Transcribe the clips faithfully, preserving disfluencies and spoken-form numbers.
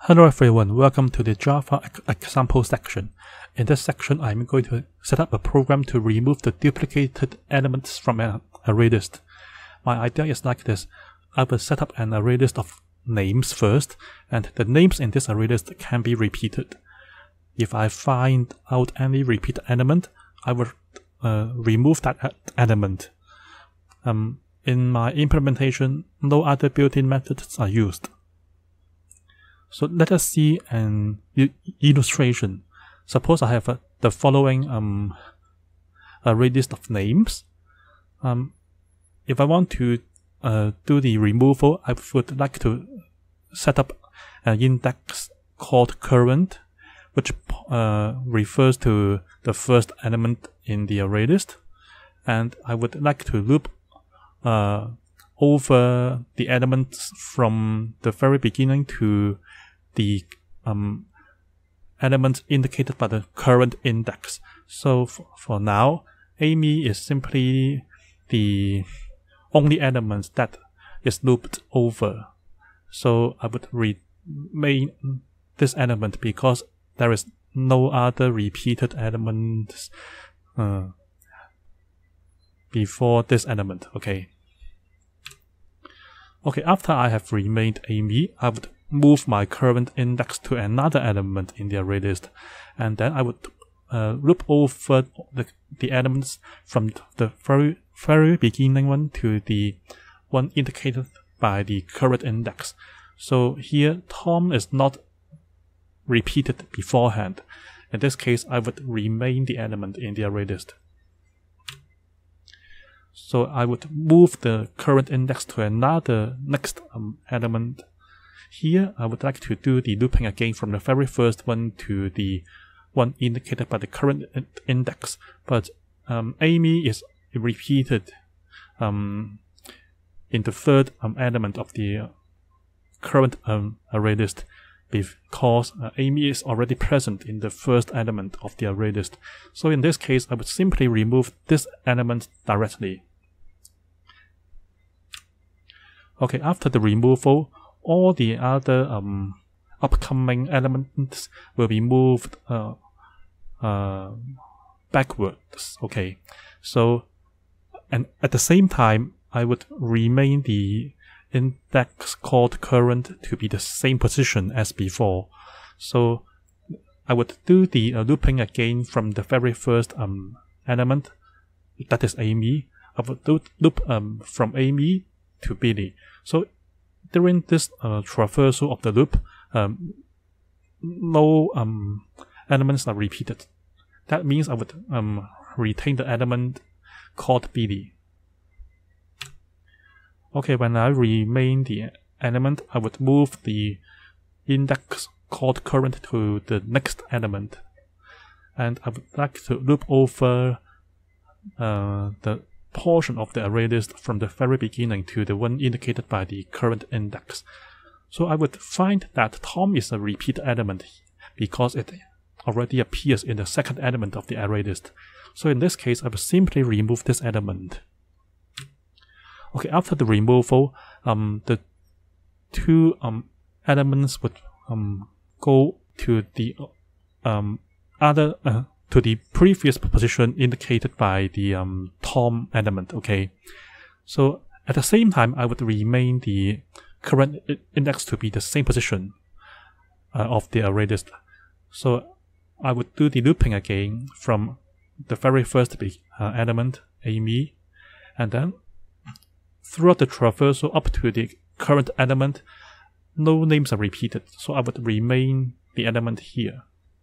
Hello everyone, welcome to the Java example section. In this section, I'm going to set up a program to remove the duplicated elements from an array list. My idea is like this. I will set up an array list of names first, and the names in this array list can be repeated. If I find out any repeat element, I will uh, remove that element. Um, in my implementation, no other built-in methods are used. So let us see an illustration. Suppose I have a, the following um, array list of names. Um, if I want to uh, do the removal, I would like to set up an index called current, which uh, refers to the first element in the array list. And I would like to loop uh, over the elements from the very beginning to the um, elements indicated by the current index. So for now, Amy is simply the only element that is looped over. So I would rename this element because there is no other repeated elements uh, before this element. Okay. Okay, after I have renamed Amy, I would move my current index to another element in the array list, and then I would uh, loop over the, the elements from the very very beginning one to the one indicated by the current index. So here Tom is not repeated beforehand. In this case, I would rename the element in the array list. So I would move the current index to another next um, element. Here, I would like to do the looping again from the very first one to the one indicated by the current index. But um, Amy is repeated um, in the third um, element of the uh, current um, array list because uh, Amy is already present in the first element of the array list. So in this case, I would simply remove this element directly. Okay, after the removal, all the other um, upcoming elements will be moved uh, uh, backwards. Okay, so and at the same time, I would rename the index called current to be the same position as before. So I would do the uh, looping again from the very first um, element, that is Amy. I would do loop um, from Amy to Billy. So during this uh, traversal of the loop, um, no um, elements are repeated. That means I would um, retain the element called Billy. Okay, when I rename the element, I would move the index called current to the next element. And I would like to loop over uh, the portion of the array list from the very beginning to the one indicated by the current index. So I would find that Tom is a repeat element because it already appears in the second element of the array list. So in this case, I will simply remove this element. Okay, after the removal, um, the two um, elements would um, go to the um, other uh, to the previous position indicated by the um, Tom element. Okay, so at the same time, I would rename the current index to be the same position uh, of the array list. So I would do the looping again from the very first uh, element, Amy, and then throughout the traversal up to the current element, no names are repeated. So I would rename the element here.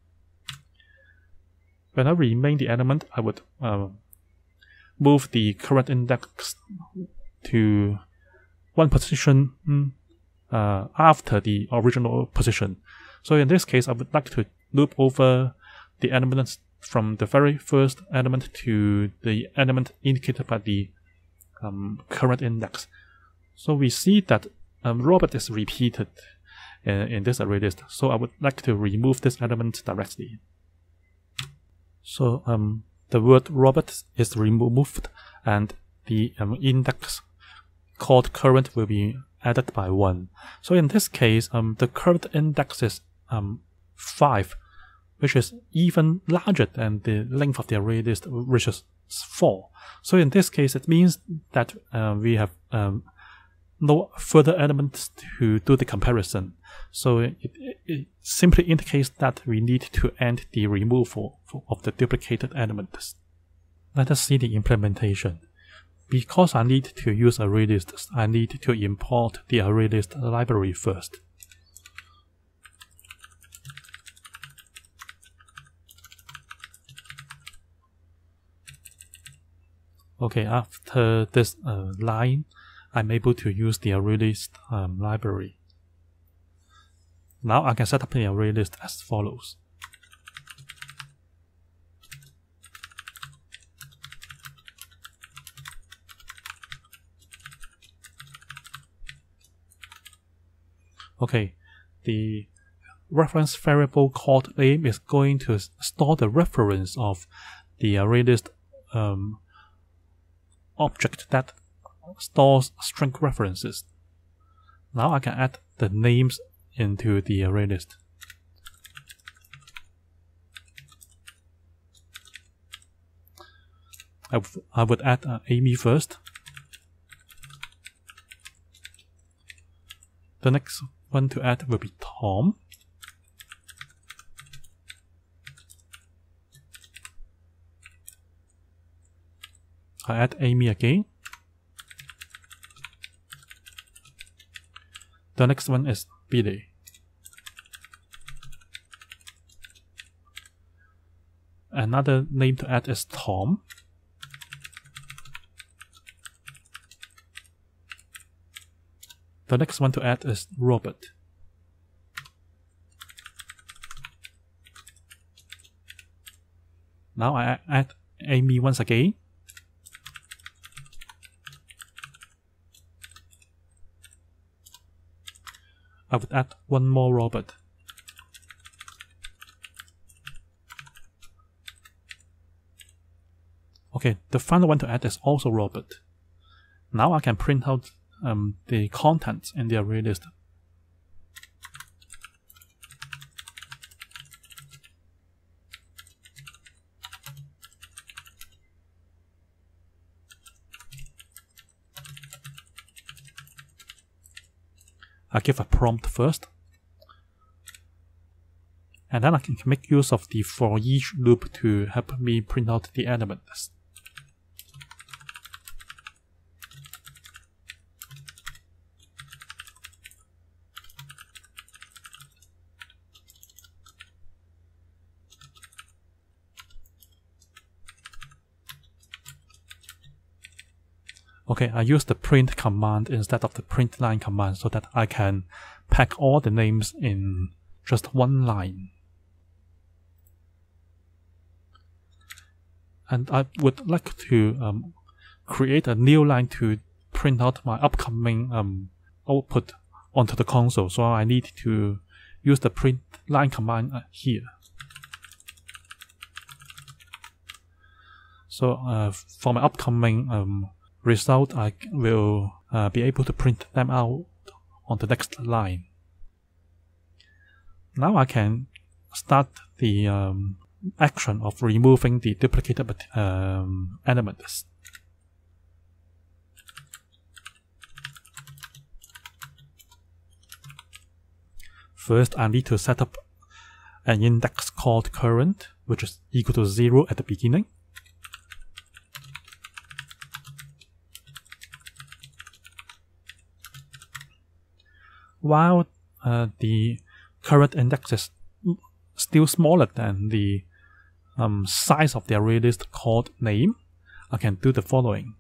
When I rename the element, I would uh, move the current index to one position uh, after the original position. So in this case, I would like to loop over the elements from the very first element to the element indicated by the um, current index. So we see that um, Robert is repeated in, in this array list. So I would like to remove this element directly. So um, the word Robert is removed, and the um, index called current will be added by one. So in this case, um, the current index is um, five, which is even larger than the length of the array list, which is four. So in this case, it means that uh, we have um, no further elements to do the comparison. So it, it, it simply indicates that we need to end the removal of the duplicated elements. Let us see the implementation. Because I need to use ArrayList, I need to import the ArrayList library first. Okay, after this uh, line, I'm able to use the ArrayList um, library. Now I can set up the ArrayList as follows. Okay, the reference variable called name is going to store the reference of the ArrayList um, object that stores string references. Now I can add the names into the ArrayList. I, I would add uh, Amy first. The next one to add will be Tom. I add Amy again. The next one is Billy. Another name to add is Tom. The next one to add is Robert. Now I add Amy once again. I would add one more Robert. Okay, the final one to add is also Robert. Now I can print out um, the contents in the array list. I give a prompt first, and then I can make use of the for each loop to help me print out the elements. Okay, I use the print command instead of the print line command so that I can pack all the names in just one line. And I would like to um, create a new line to print out my upcoming um, output onto the console. So I need to use the print line command uh, here. So uh, for my upcoming um, result, I will uh, be able to print them out on the next line. Now I can start the um, action of removing the duplicated um, elements. First, I need to set up an index called current, which is equal to zero at the beginning. While uh, the current index is still smaller than the um, size of the array list called name, I can do the following.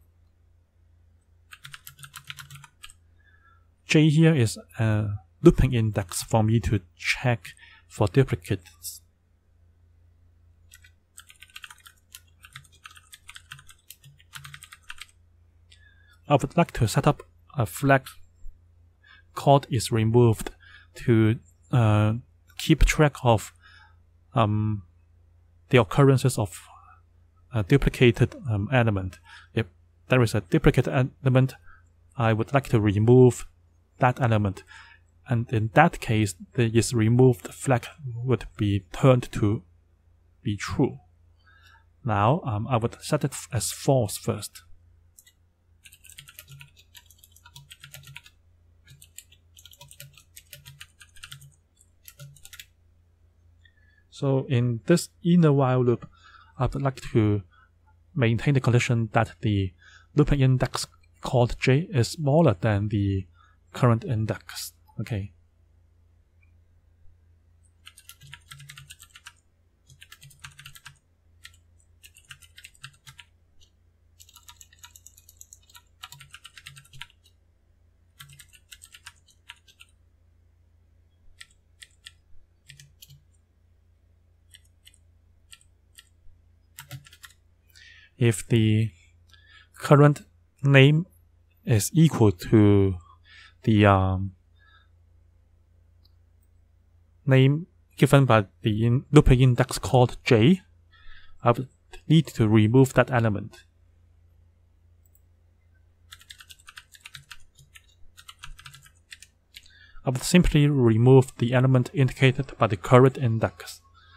J here is a looping index for me to check for duplicates. I would like to set up a flag called is removed to uh, keep track of um, the occurrences of a duplicated um, element. If there is a duplicate element, I would like to remove that element. And in that case, the is removed flag would be turned to be true. Now um, I would set it as false first. So in this inner while loop, I would like to maintain the condition that the looping index called j is smaller than the current index. Okay. If the current name is equal to the um, name given by the in looping index called j, I would need to remove that element. I would simply remove the element indicated by the current index.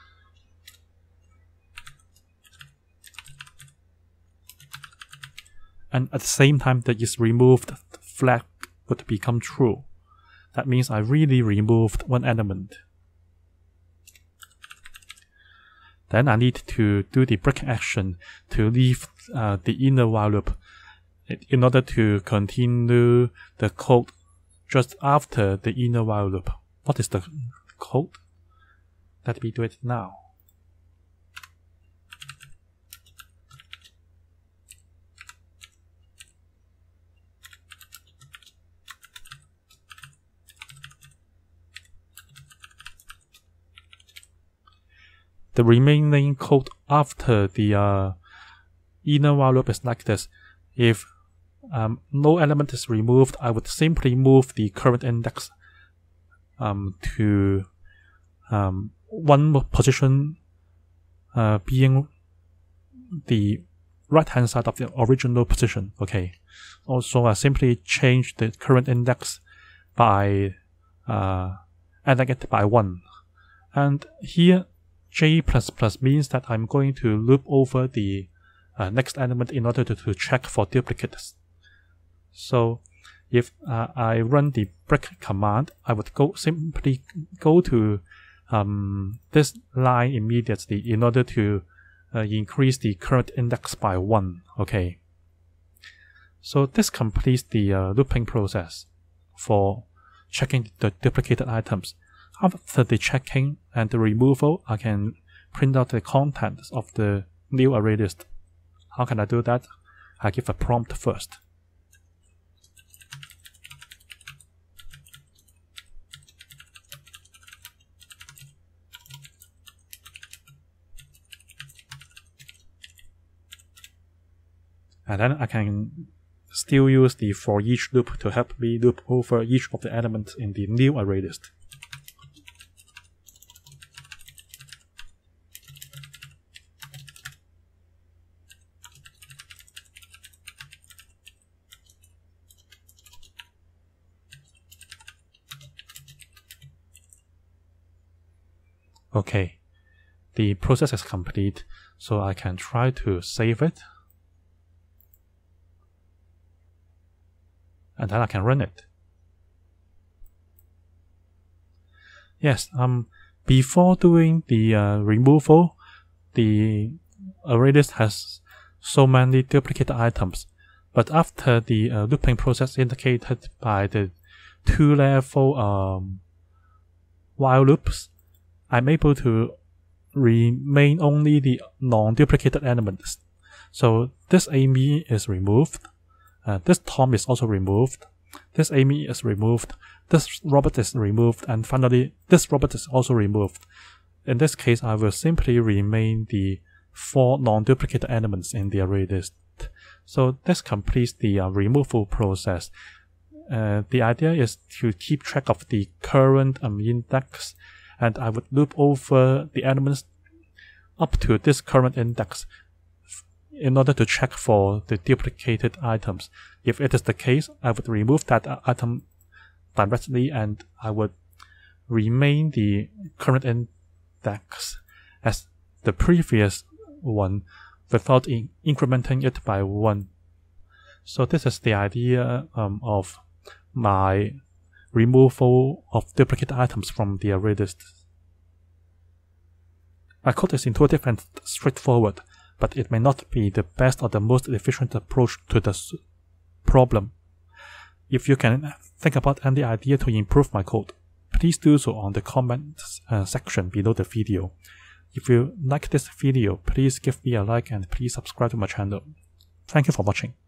And at the same time that is removed, the flag would become true. That means I really removed one element. Then I need to do the break action to leave uh, the inner while loop in order to continue the code just after the inner while loop. What is the code? Let me do it now. The remaining code after the uh, inner while loop is like this. If um, no element is removed, I would simply move the current index um, to um, one position uh, being the right hand side of the original position. Okay. Also, I simply change the current index by uh, adding it by one. And here j plus plus means that I'm going to loop over the uh, next element in order to, to check for duplicates. So if uh, I run the break command, I would go simply go to um, this line immediately in order to uh, increase the current index by one. Okay. So this completes the uh, looping process for checking the duplicated items. After the checking and the removal, I can print out the contents of the new array list. How can I do that? I give a prompt first. And then I can still use the for each loop to help me loop over each of the elements in the new array list. Okay, the process is complete, so I can try to save it. And then I can run it. Yes, um, before doing the uh, removal, the array list has so many duplicated items. But after the uh, looping process indicated by the two-level um, while loops, I'm able to remain only the non-duplicated elements. So this Amy is removed. Uh, this Tom is also removed. This Amy is removed. This Robert is removed. And finally, this Robert is also removed. In this case, I will simply remain the four non-duplicated elements in the array list. So this completes the uh, removal process. Uh, the idea is to keep track of the current um, index, and I would loop over the elements up to this current index in order to check for the duplicated items. If it is the case, I would remove that item directly, and I would remain the current index as the previous one without in incrementing it by one. So this is the idea um, of my removal of duplicate items from the array list. My code is intuitive and straightforward, but it may not be the best or the most efficient approach to the problem. If you can think about any idea to improve my code, please do so on the comments uh, section below the video. If you like this video, please give me a like and please subscribe to my channel. Thank you for watching.